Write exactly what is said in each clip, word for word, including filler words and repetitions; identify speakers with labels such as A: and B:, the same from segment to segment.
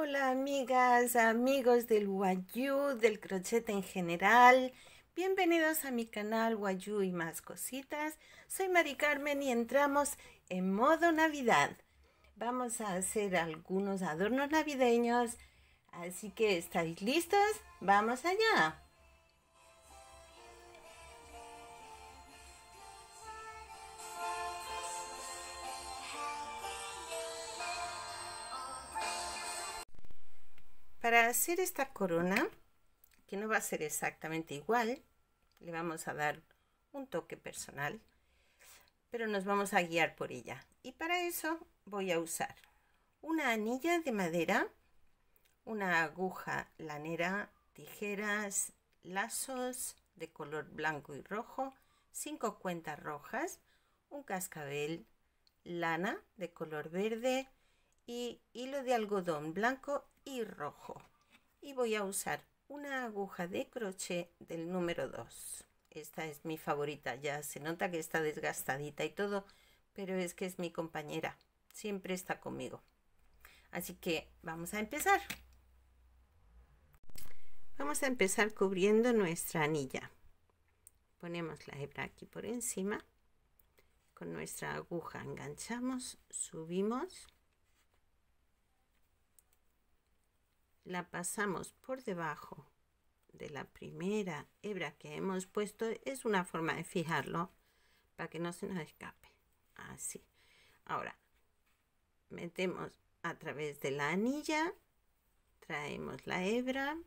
A: Hola amigas, amigos del Wayuu, del crochet en general. Bienvenidos a mi canal Wayuu y más cositas. Soy Mari Carmen y entramos en modo Navidad. Vamos a hacer algunos adornos navideños, así que ¿estáis listos? ¡Vamos allá! Para hacer esta corona, que no va a ser exactamente igual, le vamos a dar un toque personal, pero nos vamos a guiar por ella. Y para eso voy a usar una anilla de madera, una aguja lanera, tijeras, lazos de color blanco y rojo, cinco cuentas rojas, un cascabel, lana de color verde y hilo de algodón blanco y rojo. Y voy a usar una aguja de crochet del número dos. Esta es mi favorita, ya se nota que está desgastadita y todo, pero es que es mi compañera, siempre está conmigo. Así que vamos a empezar. Vamos a empezar cubriendo nuestra anilla. Ponemos la hebra aquí por encima, con nuestra aguja enganchamos, subimos, la pasamos por debajo de la primera hebra que hemos puesto. Es una forma de fijarlo para que no se nos escape, así. Ahora metemos a través de la anilla, traemos la hebra,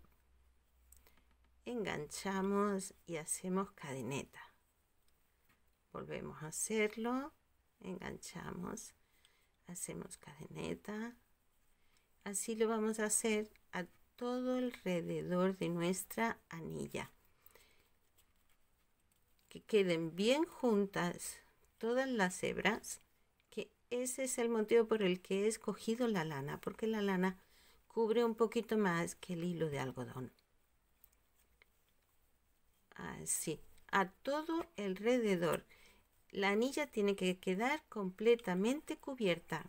A: enganchamos y hacemos cadeneta. Volvemos a hacerlo, enganchamos, hacemos cadeneta. Así lo vamos a hacer a todo alrededor de nuestra anilla, que queden bien juntas todas las hebras, que ese es el motivo por el que he escogido la lana, porque la lana cubre un poquito más que el hilo de algodón. Así, a todo alrededor. La anilla tiene que quedar completamente cubierta.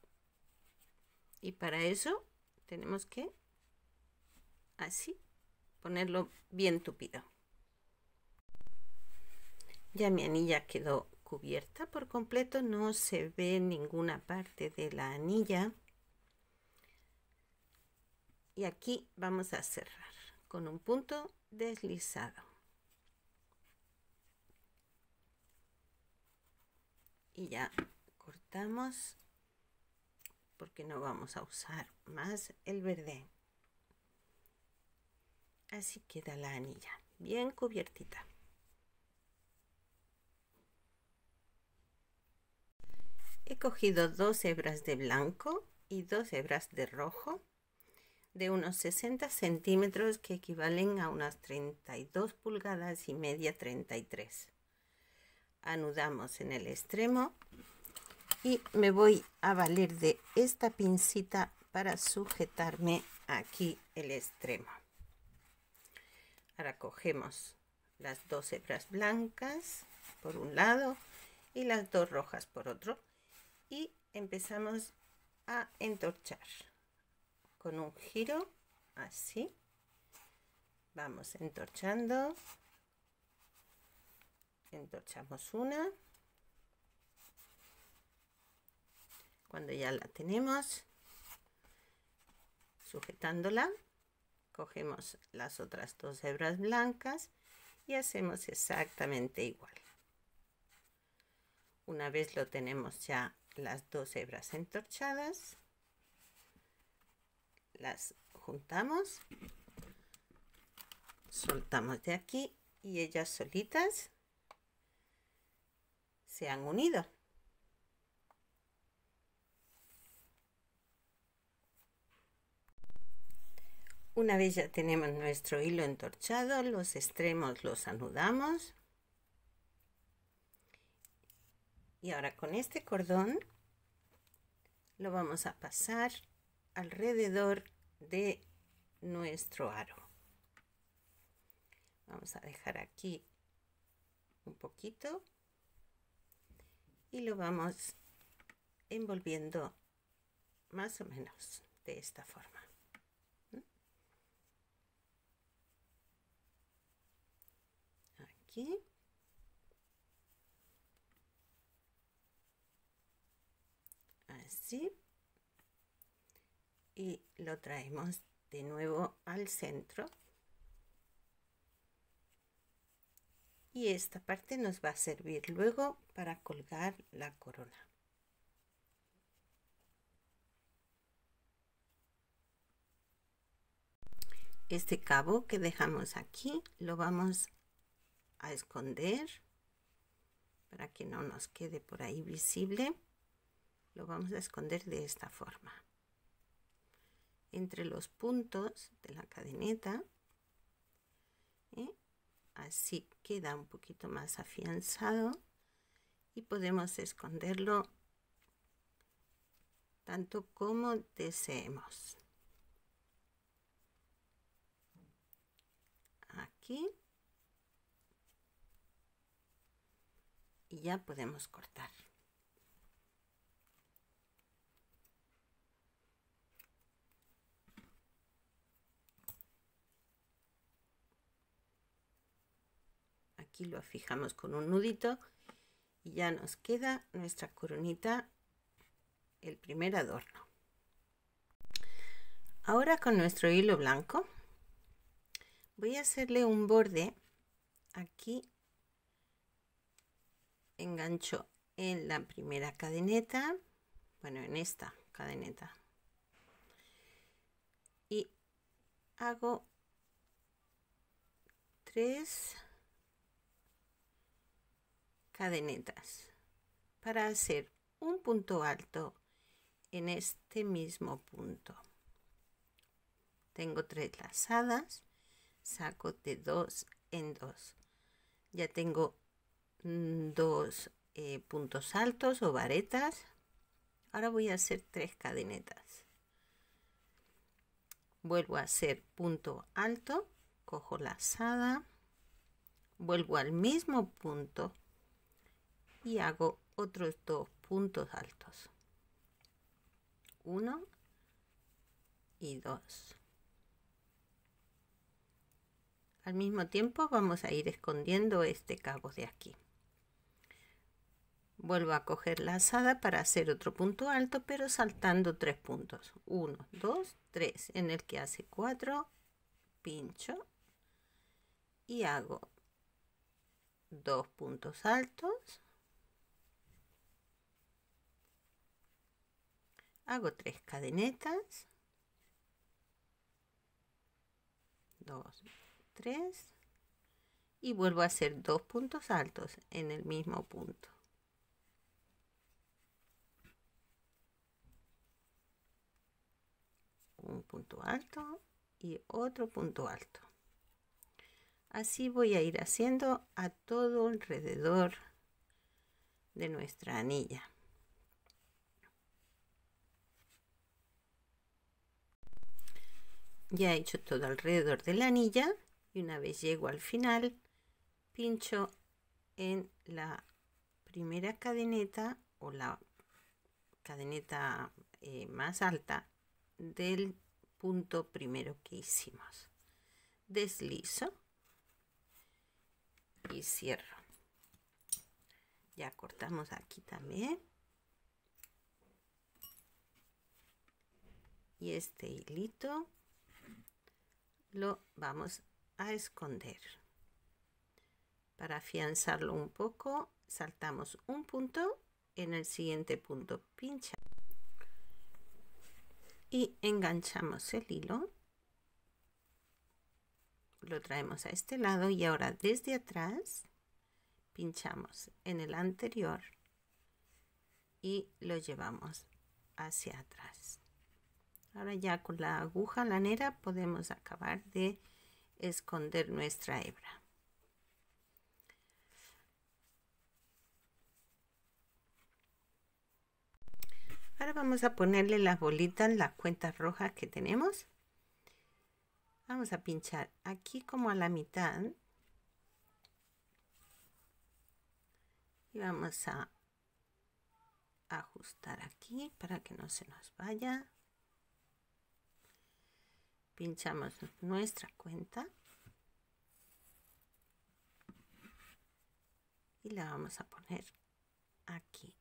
A: Y para eso tenemos que, así, ponerlo bien tupido. Ya mi anilla quedó cubierta por completo, no se ve ninguna parte de la anilla. Y aquí vamos a cerrar con un punto deslizado. Y ya cortamos, porque no vamos a usar más el verde. Así queda la anilla, bien cubiertita. He cogido dos hebras de blanco y dos hebras de rojo, de unos sesenta centímetros, que equivalen a unas treinta y dos pulgadas y media, treinta y tres. Anudamos en el extremo y me voy a valer de esta pincita para sujetarme aquí el extremo. Ahora cogemos las dos hebras blancas por un lado y las dos rojas por otro y empezamos a entorchar con un giro así. Vamos entorchando, entorchamos una. Cuando ya la tenemos, sujetándola, cogemos las otras dos hebras blancas y hacemos exactamente igual. Una vez lo tenemos ya las dos hebras entorchadas, las juntamos, soltamos de aquí y ellas solitas se han unido. Una vez ya tenemos nuestro hilo entorchado, los extremos los anudamos. Y ahora con este cordón lo vamos a pasar alrededor de nuestro aro. Vamos a dejar aquí un poquito y lo vamos envolviendo más o menos de esta forma. aquí. Así. Y lo traemos de nuevo al centro. Y esta parte nos va a servir luego para colgar la corona. Este cabo que dejamos aquí lo vamos a esconder para que no nos quede por ahí visible. Lo vamos a esconder de esta forma, entre los puntos de la cadeneta. ¿Eh? Así queda un poquito más afianzado y podemos esconderlo tanto como deseemos. Aquí. Y ya podemos cortar. Aquí lo fijamos con un nudito y ya nos queda nuestra coronita, el primer adorno. Ahora con nuestro hilo blanco voy a hacerle un borde aquí. Engancho en la primera cadeneta, bueno, en esta cadeneta, y hago tres cadenetas para hacer un punto alto en este mismo punto. Tengo tres lazadas, saco de dos en dos. Ya tengo dos eh, puntos altos o varetas. Ahora voy a hacer tres cadenetas. Vuelvo a hacer punto alto, cojo lazada, vuelvo al mismo punto y hago otros dos puntos altos, uno y dos. Al mismo tiempo vamos a ir escondiendo este cabo de aquí. Vuelvo a coger lazada para hacer otro punto alto, pero saltando tres puntos. uno, dos, tres, en el que hace cuatro, pincho y hago dos puntos altos. Hago tres cadenetas. dos, tres. Y vuelvo a hacer dos puntos altos en el mismo punto. Un punto alto y otro punto alto. Así voy a ir haciendo a todo alrededor de nuestra anilla. Ya he hecho todo alrededor de la anilla y una vez llego al final, pincho en la primera cadeneta o la cadeneta eh, más alta del punto primero que hicimos. Deslizo y cierro. Ya cortamos aquí también. Y este hilito lo vamos a esconder. Para afianzarlo un poco, saltamos un punto, en el siguiente punto pincha y enganchamos el hilo. Lo traemos a este lado y ahora desde atrás pinchamos en el anterior y lo llevamos hacia atrás. Ahora ya con la aguja lanera podemos acabar de esconder nuestra hebra. Ahora vamos a ponerle las bolitas, las cuentas rojas que tenemos. Vamos a pinchar aquí como a la mitad. Y vamos a ajustar aquí para que no se nos vaya. Pinchamos nuestra cuenta. y la vamos a poner aquí.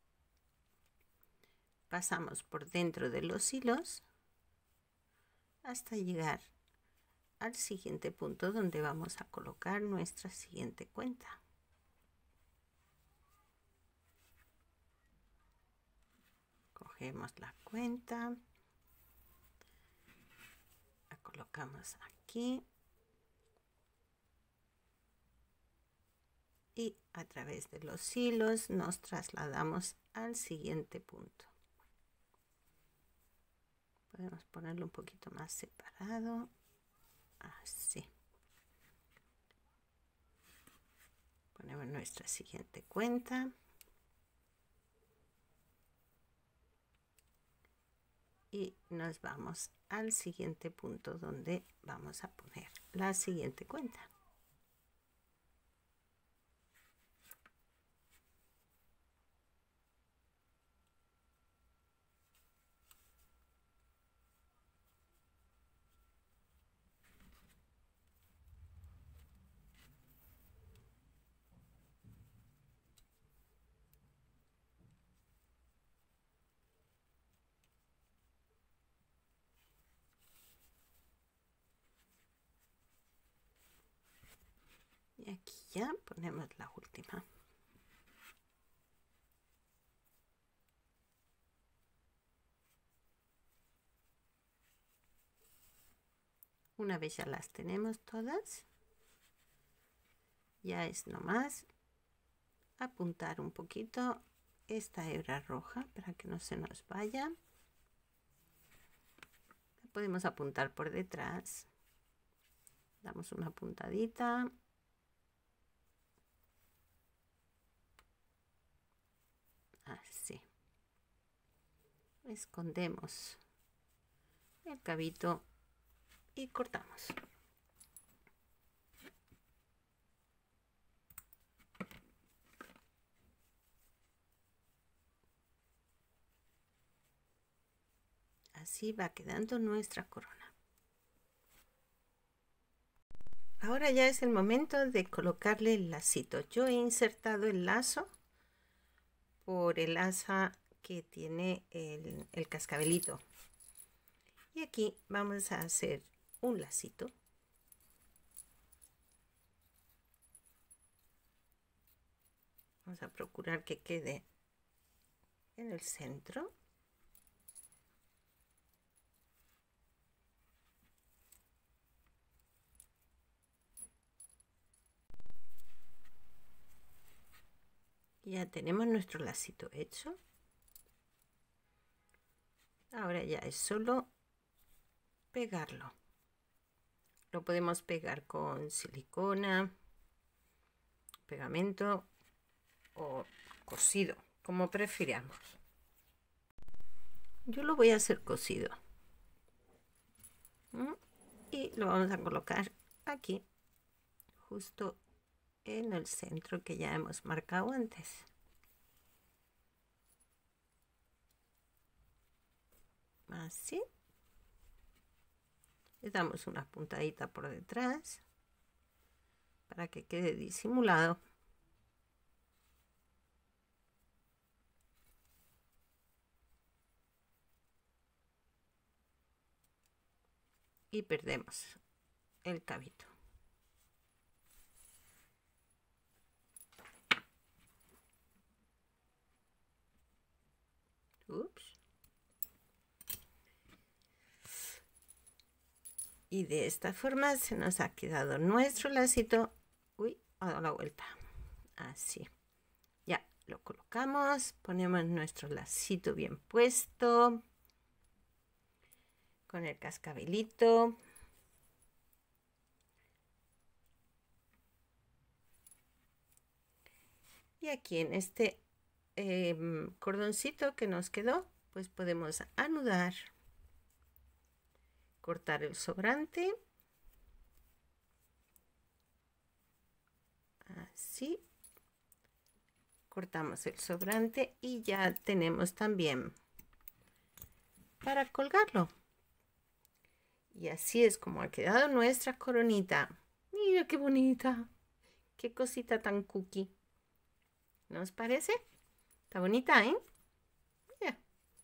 A: Pasamos por dentro de los hilos hasta llegar al siguiente punto donde vamos a colocar nuestra siguiente cuenta. Cogemos la cuenta, la colocamos aquí y a través de los hilos nos trasladamos al siguiente punto. Podemos ponerlo un poquito más separado, así. Ponemos nuestra siguiente cuenta. Y nos vamos al siguiente punto donde vamos a poner la siguiente cuenta. Y aquí ya ponemos la última. Una vez ya las tenemos todas, ya es nomás apuntar un poquito esta hebra roja para que no se nos vaya. La podemos apuntar por detrás. Damos una puntadita. Así. Escondemos el cabito y cortamos. Así va quedando nuestra corona. Ahora ya es el momento de colocarle el lacito. Yo he insertado el lazo por el asa que tiene el, el cascabelito. Y aquí vamos a hacer un lacito. Vamos a procurar que quede en el centro. Ya tenemos nuestro lacito hecho. Ahora ya es solo pegarlo. Lo podemos pegar con silicona, pegamento o cosido, como prefiramos. Yo lo voy a hacer cosido. ¿Mm? Y lo vamos a colocar aquí, justo en el centro que ya hemos marcado antes. Así. Le damos una puntadita por detrás para que quede disimulado. Y perdemos el cabito. Ups. Y de esta forma se nos ha quedado nuestro lacito. Uy, ha dado la vuelta. Así. Ya lo colocamos. Ponemos nuestro lacito bien puesto. Con el cascabelito. Y aquí en este eh, cordoncito que nos quedó, pues podemos anudar. Cortar el sobrante. Así. Cortamos el sobrante y ya tenemos también para colgarlo. Y así es como ha quedado nuestra coronita. Mira qué bonita. Qué cosita tan cookie. ¿No os parece? Está bonita, ¿eh? Mira.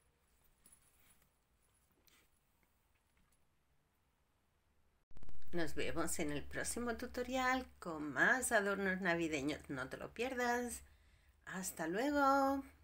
A: Nos vemos en el próximo tutorial con más adornos navideños. No te lo pierdas. Hasta luego.